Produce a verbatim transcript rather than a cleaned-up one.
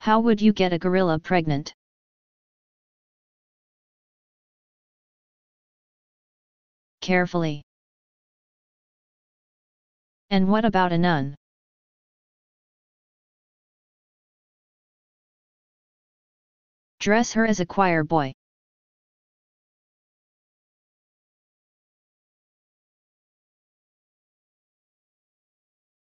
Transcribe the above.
How would you get a gorilla pregnant? Carefully. And what about a nun? Dress her as a choir boy.